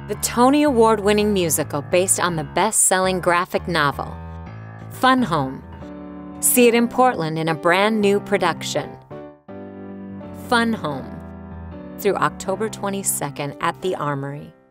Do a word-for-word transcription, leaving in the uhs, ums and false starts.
The Tony Award-winning musical based on the best-selling graphic novel, Fun Home. See it in Portland in a brand new production. Fun Home, through October twenty-second at the Armory.